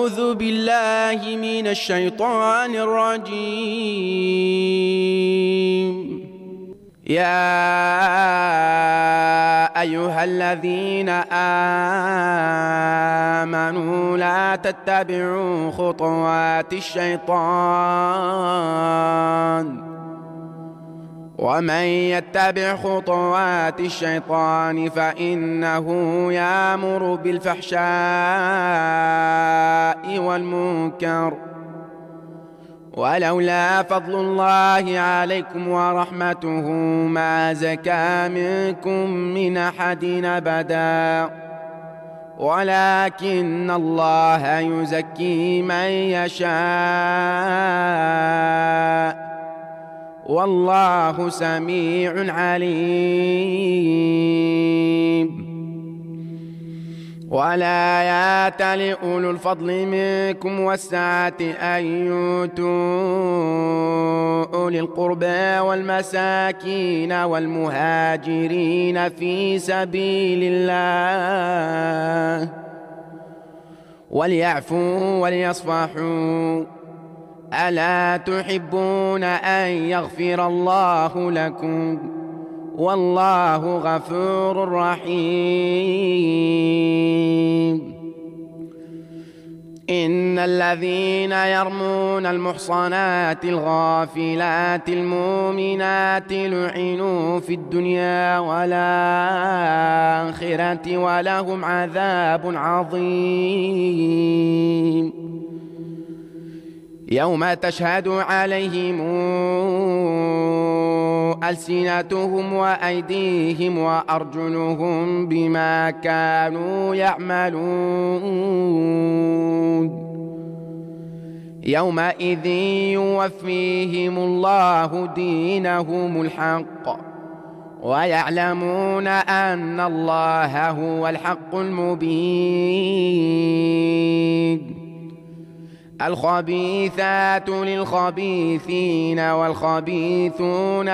أعوذ بالله من الشيطان الرجيم. يا أيها الذين آمنوا لا تتبعوا خطوات الشيطان، ومن يتبع خطوات الشيطان فإنه يأمر بالفحشاء والمنكر، ولولا فضل الله عليكم ورحمته ما زكى منكم من أحد أبدا، ولكن الله يزكي من يشاء، والله سميع عليم. ولا يأتل أولو الفضل منكم والسعة أن يؤتوا أولي القربى والمساكين والمهاجرين في سبيل الله، وليعفوا وليصفحوا، ألا تحبون أن يغفر الله لكم؟ والله غفور رحيم. إن الذين يرمون المحصنات الغافلات المؤمنات لعنوا في الدنيا والآخرة ولهم عذاب عظيم. يوم تشهد عليهم ألسنتهم وأيديهم وأرجلهم بما كانوا يعملون. يومئذ يوفيهم الله دينهم الحق، ويعلمون أن الله هو الحق المبين. الخبيثات للخبيثين والخبيثون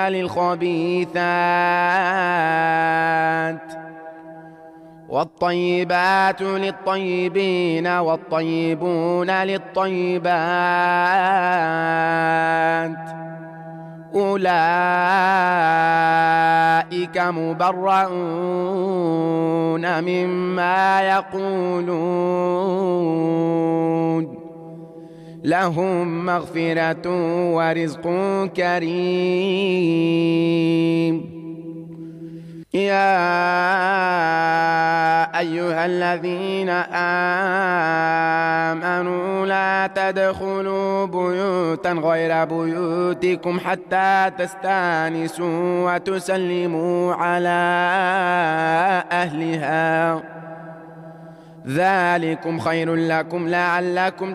للخبيثات، والطيبات للطيبين والطيبون للطيبات، أولئك مبرؤون مما يقولون، لهم مغفرة ورزق كريم. يا أيها الذين آمنوا لا تدخلوا بيوتا غير بيوتكم حتى تستأنسوا وتسلموا على أهلها، ذلكم خير لكم لعلكم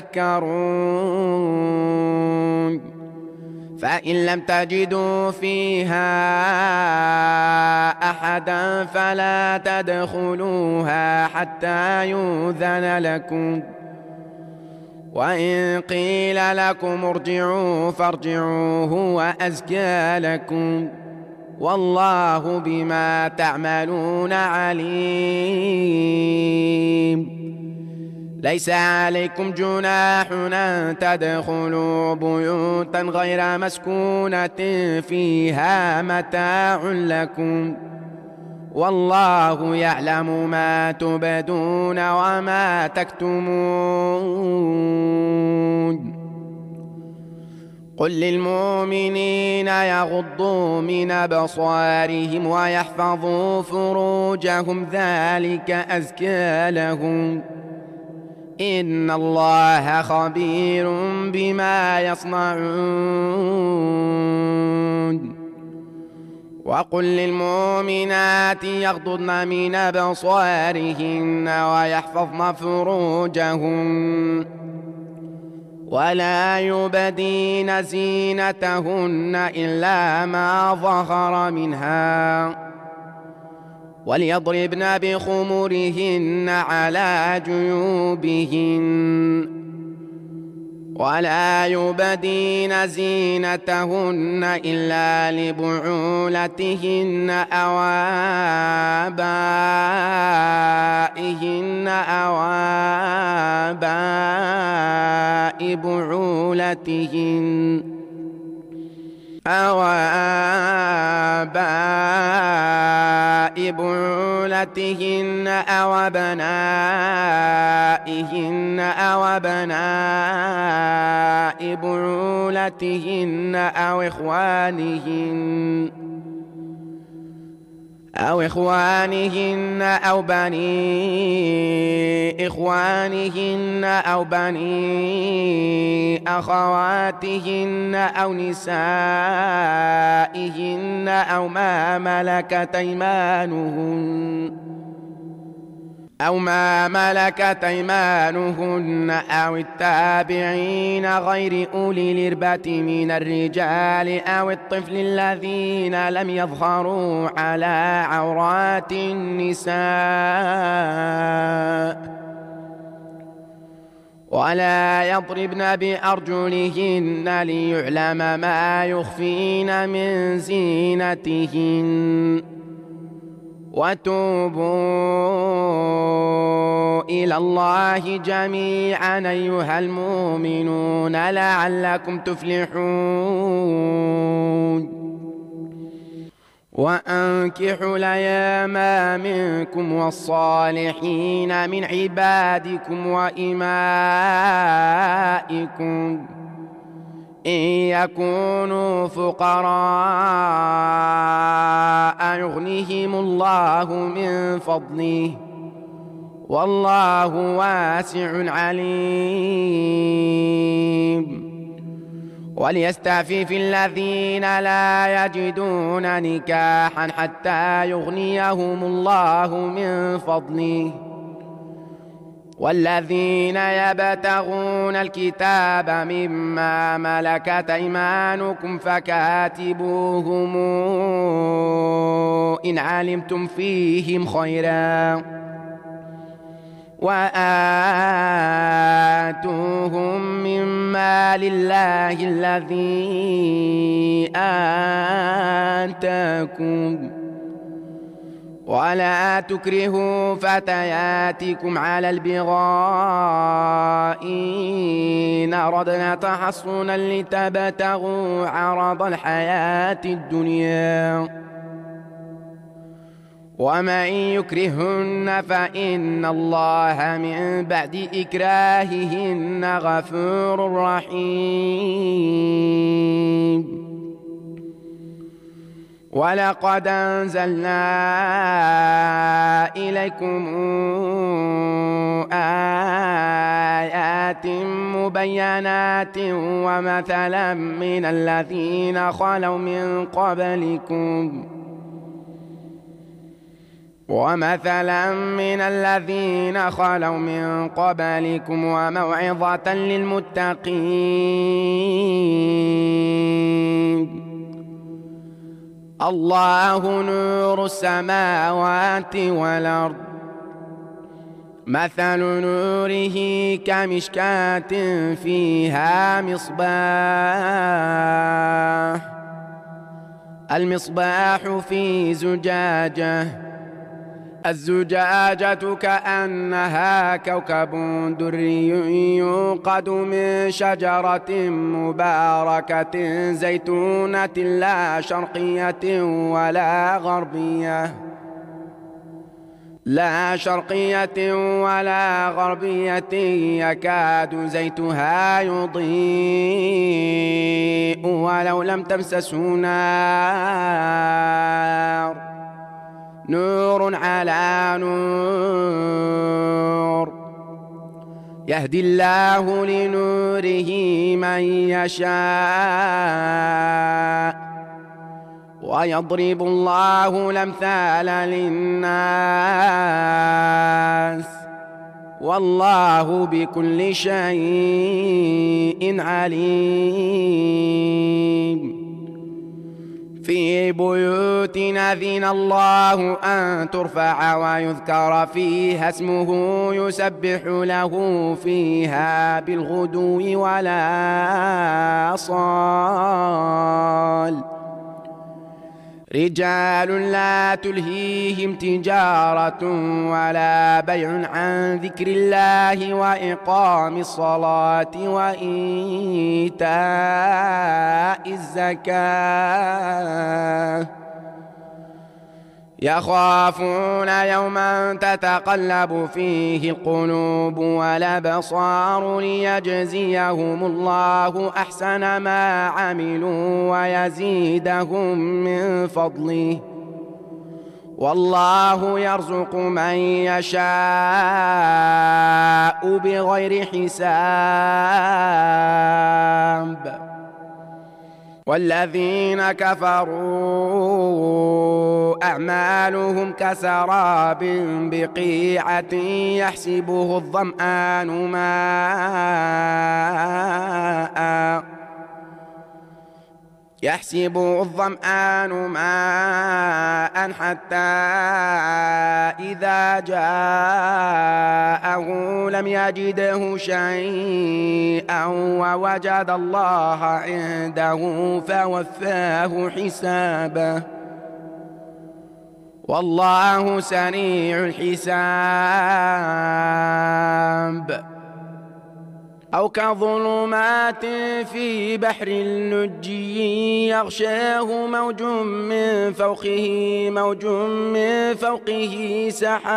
تذكرون. فإن لم تجدوا فيها أحدا فلا تدخلوها حتى يؤذن لكم، وإن قيل لكم ارجعوا فارجعوا هو أزكى لكم، والله بما تعملون عليم. ليس عليكم جناح أن تدخلوا بيوتا غير مسكونة فيها متاع لكم، والله يعلم ما تبدون وما تكتمون. قل للمؤمنين يغضوا من أبصارهم ويحفظوا فروجهم ذلك أزكى لهم، إن الله خبير بما يصنعون. وقل للمؤمنات يغضضن من أبصارهن ويحفظن فروجهن ولا يبدين زينتهن إلا ما ظهر منها، وليضربن بخمرهن على جيوبهن ولا يبدين زينتهن إلا لبعولتهن أو آبائهن أو آباء بعولتهن أو آباء بعولتهن أو أبنائهن أو أبناء بعولتهن أو إخوانهن أو بني إخوانهن أو بني أخواتهن أو نسائهن أو ما ملكت أيمانهن أو التابعين غير أولي الإربة من الرجال أو الطفل الذين لم يظهروا على عورات النساء ولا يضربن بأرجلهن ليعلم ما يخفين من زينتهن وتوبوا إلى الله جميعا أيها المؤمنون لعلكم تفلحون وأنكحوا الأيام منكم والصالحين من عبادكم وإمائكم إن يكونوا فقراء يغنيهم الله من فضله والله واسع عليم وليستعفف الذين لا يجدون نكاحا حتى يغنيهم الله من فضله والذين يبتغون الكتاب مما ملكت أيمانكم فكاتبوهم إن علمتم فيهم خيرا وآتوهم مما لله الذي آتاكم ولا تكرهوا فتياتكم على البغاء إن أردنا تحصنا لتبتغوا عرض الحياة الدنيا ومن يكرهن فإن الله من بعد إكراههن غفور رحيم ولقد أنزلنا إليكم آيات مبينات ومثلا من الذين خلوا من قبلكم وموعظة للمتقين الله نور السماوات والأرض مثل نوره كمشكاة فيها المصباح في زجاجة الزجاجة كأنها كوكب دري يوقد من شجرة مباركة زيتونة لا شرقية ولا غربية يكاد زيتها يضيء ولو لم تمسسه نار نور على نور يهدي الله لنوره من يشاء ويضرب الله الأمثال للناس والله بكل شيء عليم في بيوت أذن الله أن ترفع ويذكر فيها اسمه يسبح له فيها بالغدو والآصال رجال لا تلهيهم تجارة ولا بيع عن ذكر الله وإقام الصلاة وإيتاء الزكاة يخافون يوما تتقلب فيه القلوب والأبصار ليجزيهم الله أحسن ما عملوا ويزيدهم من فضله والله يرزق من يشاء بغير حساب والذين كفروا أعمالهم كسراب بقيعة يحسبه الظمآن ماء حتى إذا جاءه لم يجده شيئا ووجد الله عنده فوفاه حسابه والله سريع الحساب أو كظلمات في بحر اللجي يغشاه موج من فوقه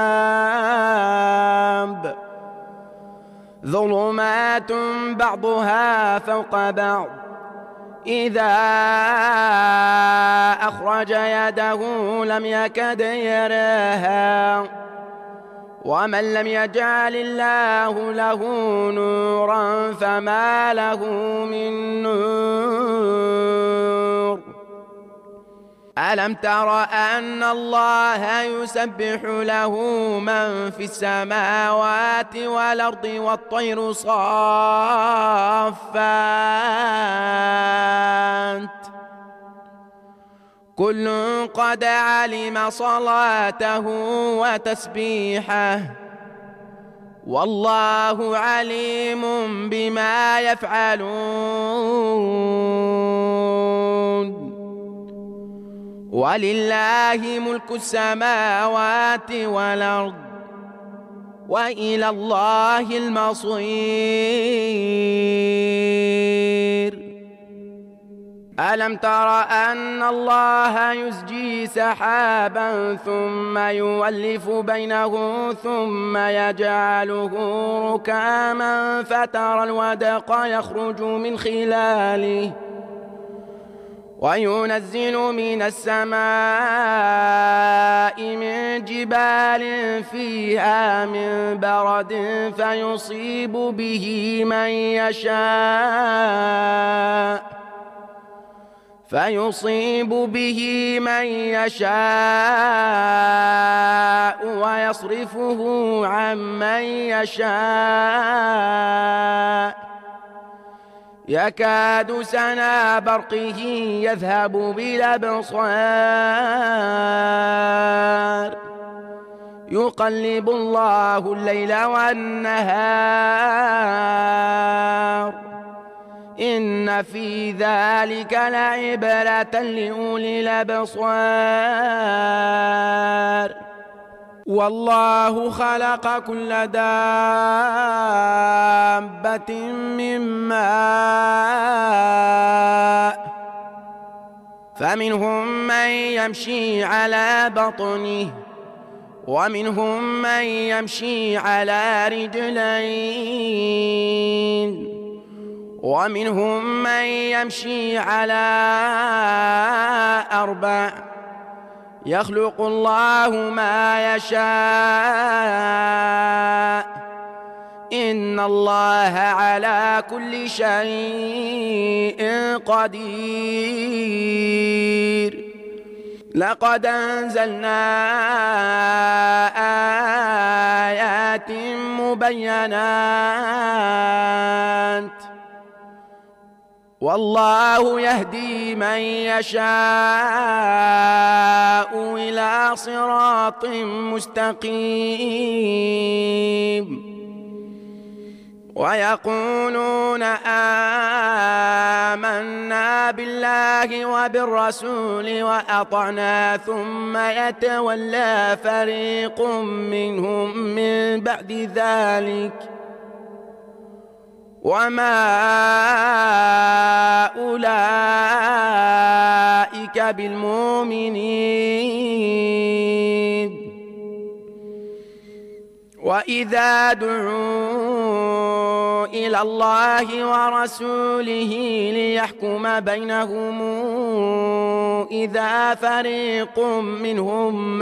سحاب ظلمات بعضها فوق بعض إذا أخرج يده لم يكد يراها ومن لم يجعل الله له نورا فما له من نور ألم تر أن الله يسبح له من في السماوات والأرض والطير صافات كل قد علم صلاته وتسبيحه والله عليم بما يفعلون ولله ملك السماوات والأرض وإلى الله المصير ألم تر أن الله يزجي سحابا ثم يؤلف بينه ثم يجعله ركاما فترى الودق يخرج من خلاله وينزل من السماء من جبال فيها من برد فيصيب به من يشاء ويصرفه عن من يشاء يكاد سنا برقه يذهب بالأبصار يقلب الله الليل والنهار إن في ذلك لعبرة لأولي الأبصار والله خلق كل دابة من ماء فمنهم من يمشي على بطنه ومنهم من يمشي على رجلين ومنهم من يمشي على أربع يخلق الله ما يشاء إن الله على كل شيء قدير لقد أنزلنا آيات مبينات والله يهدي من يشاء إلى صراط مستقيم ويقولون آمنا بالله وبالرسول وأطعنا ثم يتولى فريق منهم من بعد ذلك وما أولئك بالمؤمنين وإذا دعوا إلى الله ورسوله ليحكم بينهم إذا فريق منهم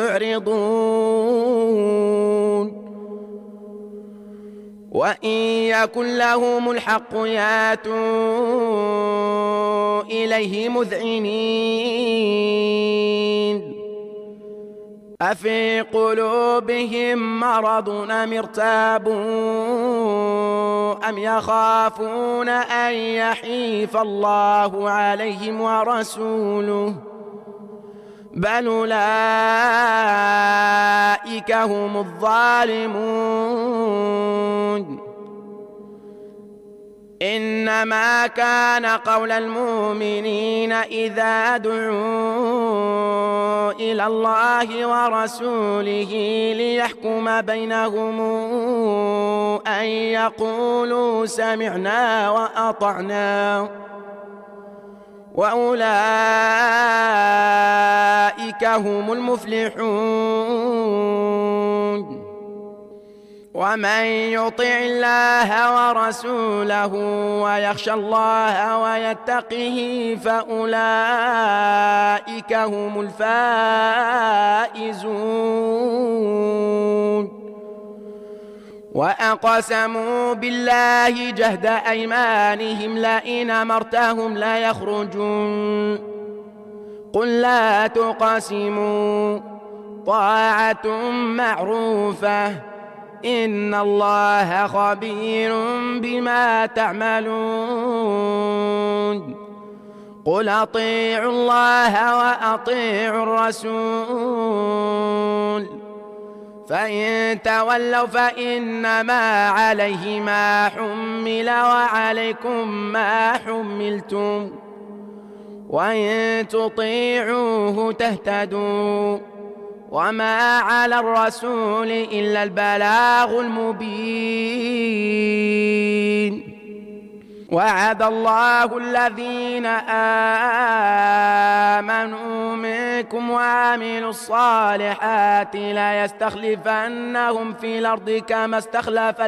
معرضون وإن يكن لهم الحق ياتوا إليه مذعنين أفي قلوبهم مرض أم ارتابوا أم يخافون أن يحيف الله عليهم ورسوله بل أولئك هم الظالمون إنما كان قول المؤمنين إذا دعوا إلى الله ورسوله ليحكم بينهم أن يقولوا سمعنا وأطعنا وأولئك هم المفلحون ومن يطع الله ورسوله ويخشى الله ويتقه فأولئك هم الفائزون وأقسموا بالله جهد أيمانهم لئن أمرتهم ليخرجون قل لا تقسموا طاعة معروفة إن الله خبير بما تعملون قل أطيعوا الله وأطيعوا الرسول فإن تولوا فإنما عليه ما حمل وعليكم ما حملتم وإن تطيعوه تهتدوا وما على الرسول إلا البلاغ المبين وعد الله الذين آمنوا منكم وعملوا الصالحات ليستخلفنهم في الأرض كما استخلف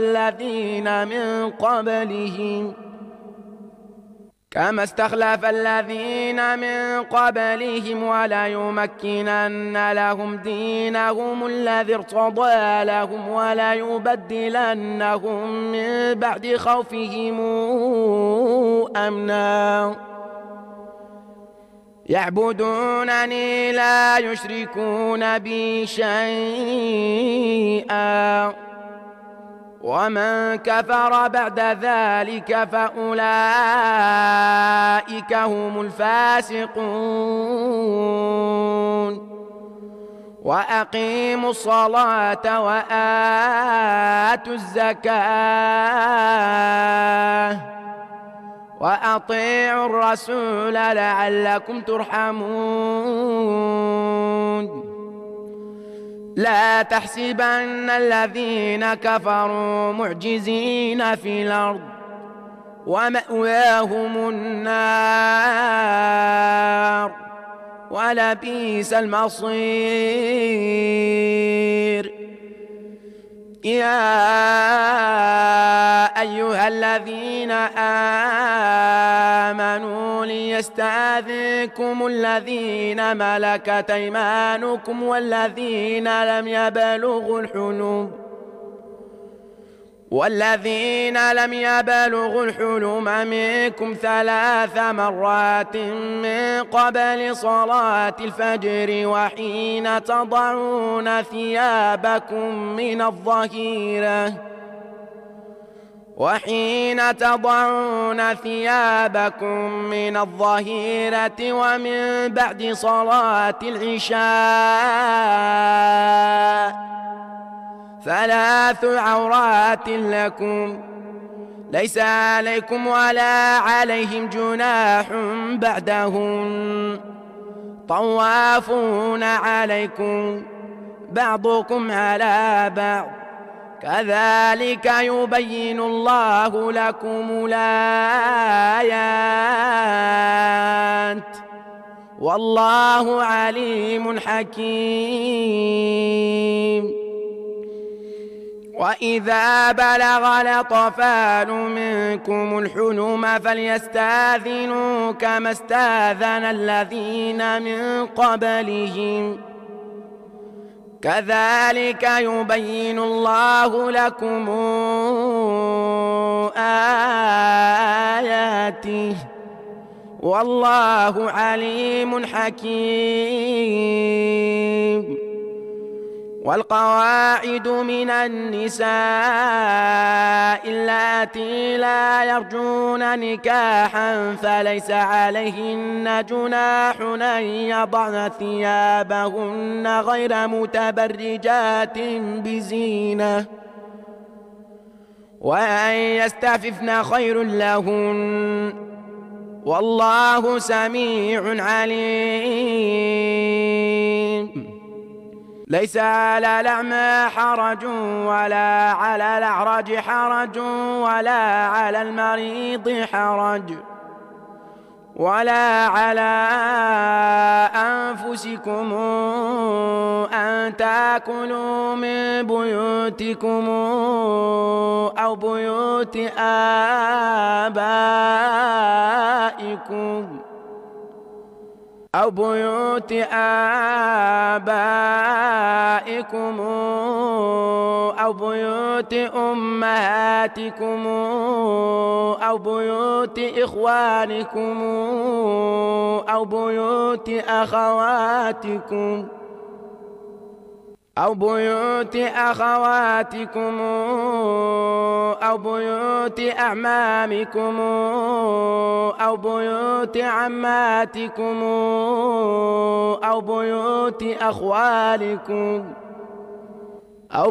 الذين من قبلهم وليمكنن لهم دينهم الذي ارتضى لهم وليبدلنهم من بعد خوفهم أمنا يعبدونني لا يشركون بي شيئا ومن كفر بعد ذلك فأولئك هم الفاسقون وأقيموا الصلاة وآتوا الزكاة وأطيعوا الرسول لعلكم ترحمون لا تحسبن الذين كفروا معجزين في الأرض ومأواهم النار ولبئس المصير يا أيها الذين آمنوا ليستأذنكم الذين ملكت أيمانكم والذين لم يبلغوا الحلم منكم 3 مرات من قبل صلاة الفجر وحين تضعون ثيابكم من الظهيرة ومن بعد صلاة العشاء 3 عورات لكم ليس عليكم ولا عليهم جناح بعدهم طوافون عليكم بعضكم على بعض كذلك يبين الله لكم الآيات والله عليم حكيم. وإذا بلغ الأطفال منكم الحلم فليستأذنوا كما استأذن الذين من قبلهم كذلك يبين الله لكم آياته والله عليم حكيم. والقواعد من النساء اللاتي لا يرجون نكاحا فليس عليهن جناح أن يضعن ثيابهن غير متبرجات بزينة وأن يستعففن خير لهن والله سميع عليم. ليس على الأعمى حرج ولا على الأعرج حرج ولا على المريض حرج ولا على أنفسكم أن تأكلوا من بيوتكم أو بيوت آبائكم أو بيوت أمهاتكم أو بيوت إخوانكم أو بيوت أخواتكم أو بيوت أعمامكم أو بيوت عماتكم أو بيوت أخوالكم أو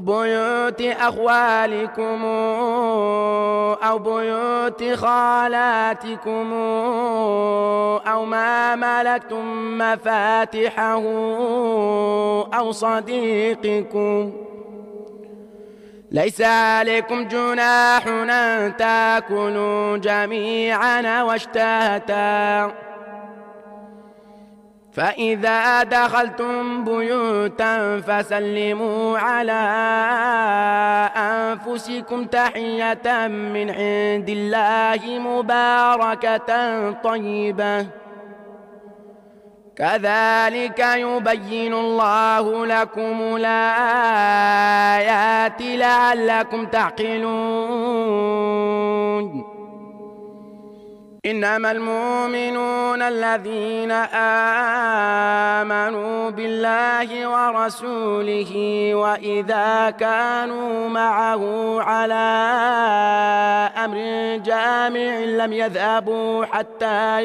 بيوت خالاتكم أو ما ملكتم مفاتحه أو صديقكم ليس عليكم جناح أن تأكلوا جميعا واشتاتا فإذا دخلتم بيوتا فسلموا على أنفسكم تحية من عند الله مباركة طيبة كذلك يبين الله لكم الآيات لعلكم تعقلون. إنما المؤمنون الذين آمنوا بالله ورسوله وإذا كانوا معه على أمر جامع لم يذهبوا حتى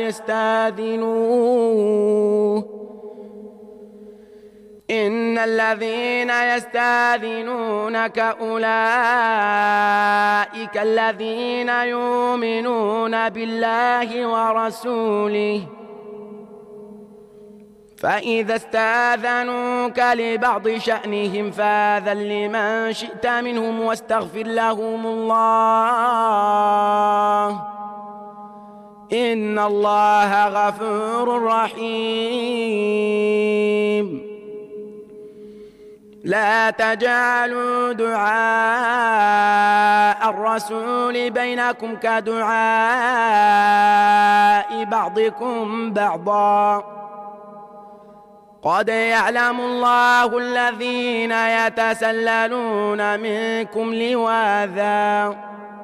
يستأذنوه إن الذين يستأذنونك أولئك الذين يؤمنون بالله ورسوله فإذا استأذنوك لبعض شأنهم فأذن لمن شئت منهم واستغفر لهم الله إن الله غفور رحيم. لا تجعلوا دعاء الرسول بينكم كدعاء بعضكم بعضا قد يعلم الله الذين يتسللون منكم لواذا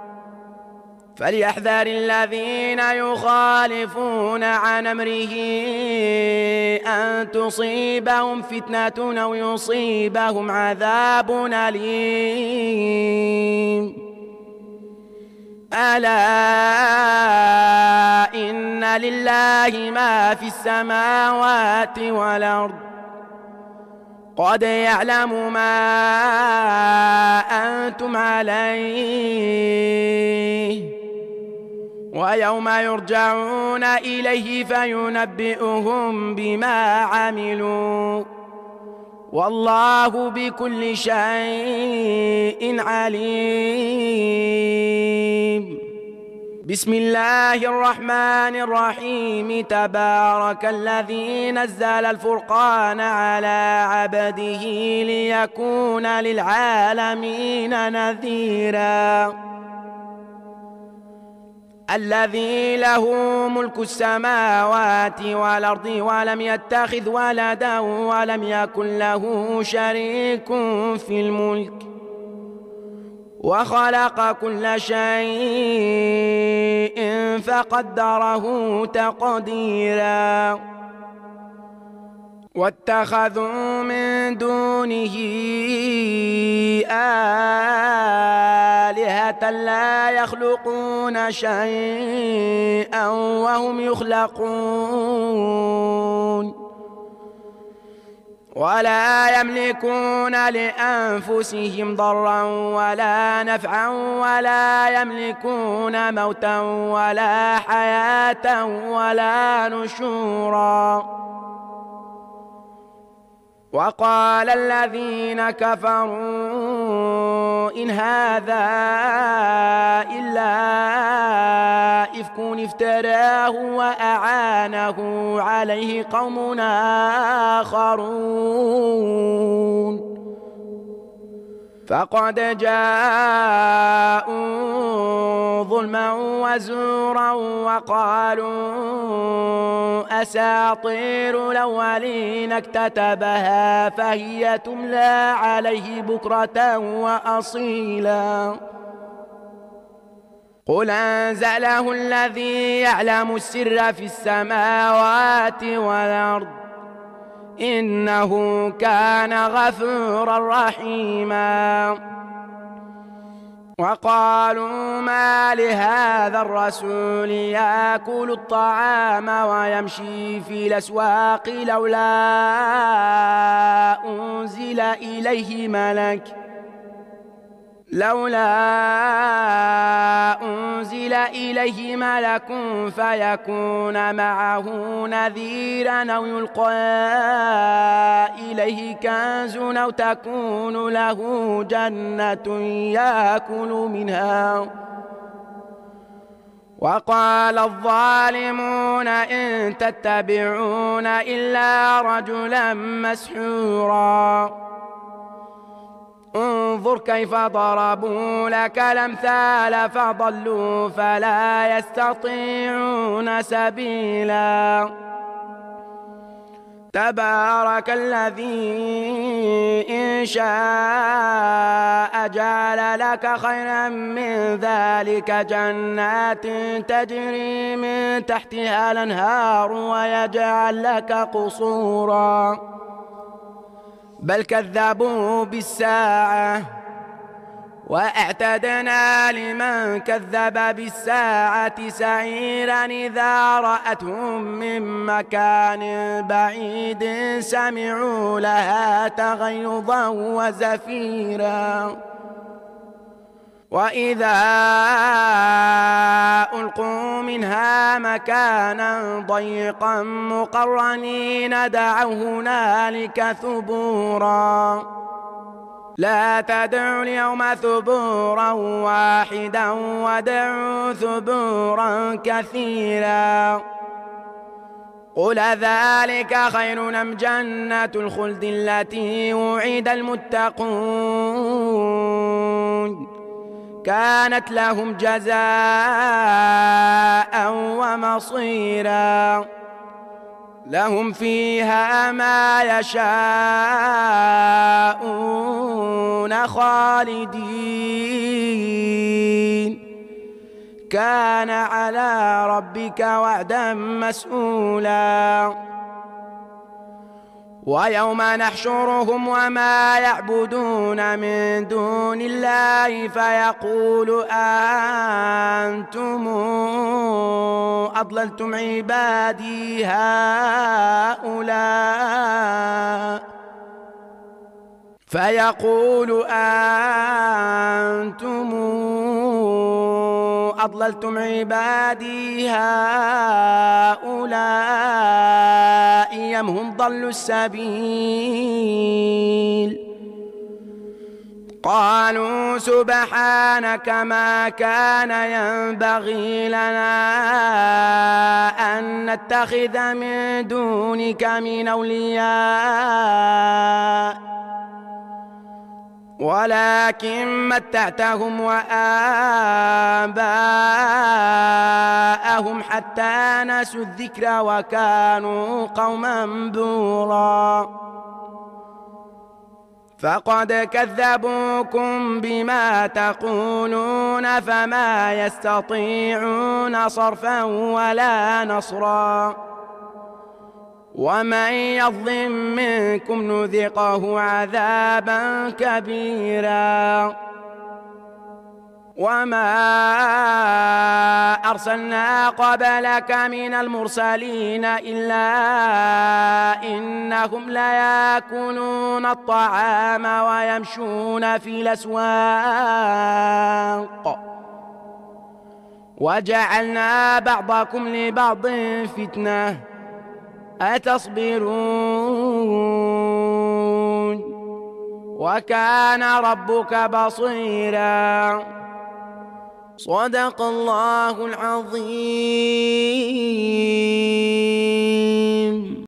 فليحذر الذين يخالفون عن أمره أن تصيبهم فتنة أو يصيبهم عذاب أليم. ألا إن لله ما في السماوات والأرض قد يعلم ما أنتم عليه ويوم يرجعون إليه فينبئهم بما عملوا والله بكل شيء عليم. بسم الله الرحمن الرحيم. تبارك الذي نزل الفرقان على عبده ليكون للعالمين نذيرا. الذي له ملك السماوات والأرض ولم يتخذ ولدا ولم يكن له شريك في الملك وخلق كل شيء فقدره تقديرا. واتخذوا من دونه آلهة لا يخلقون شيئا وهم يخلقون ولا يملكون لأنفسهم ضرا ولا نفعا ولا يملكون موتا ولا حياة ولا نشورا. وقال الذين كفروا إن هذا إلا إفك افتراه وأعانه عليه قوم آخرون فقد جاءوا ظلما وزورا وقالوا أساطير الأولين اكتتبها فهي تملى عليه بكرة وأصيلا. قل أنزله الذي يعلم السر في السماوات والأرض إنه كان غفورا رحيما. وقالوا ما لهذا الرسول يأكل الطعام ويمشي في الأسواق لولا أنزل إليه ملك فيكون معه نذيرا أو يلقى إليه كنز أو تكون له جنة يأكل منها. وقال الظالمون إن تتبعون إلا رجلا مسحورا. انظر كيف ضربوا لك الأمثال فضلوا فلا يستطيعون سبيلا. تبارك الذي إن شاء جعل لك خيرا من ذلك جنات تجري من تحتها الأنهار ويجعل لك قصورا بل كذبوا بالساعة وأعتدنا لمن كذب بالساعة سعيرا إذا رأتهم من مكان بعيد سمعوا لها تغيظا وزفيرا. وإذا ألقوا منها مكانا ضيقا مقرنين دعوا هنالك ثبورا لا تدعوا اليوم ثبورا واحدا ودعوا ثبورا كثيرا. قل ذلك خير أم جنة الخلد التي وعد المتقون كانت لهم جزاء ومصيرا لهم فيها ما يشاءون خالدين كان على ربك وعدا مسئولا. ويوم نحشرهم وما يعبدون من دون الله فيقول أنتم أضللتم عبادي أضللتم عبادي هؤلاء أم هم ضلوا السبيل قالوا سبحانك ما كان ينبغي لنا أن نتخذ من دونك من أولياء ولكن متعتهم وآباءهم حتى نسوا الذكر وكانوا قوما بورا فقد كذبوكم بما تقولون فما يستطيعون صرفا ولا نصرا ومن يظلم منكم نذقه عذابا كبيرا وما أرسلنا قبلك من المرسلين إلا إنهم ليأكلون الطعام ويمشون في الأسواق وجعلنا بعضكم لبعض فتنة أتصبرون وكان ربك بصيرا صدق الله العظيم.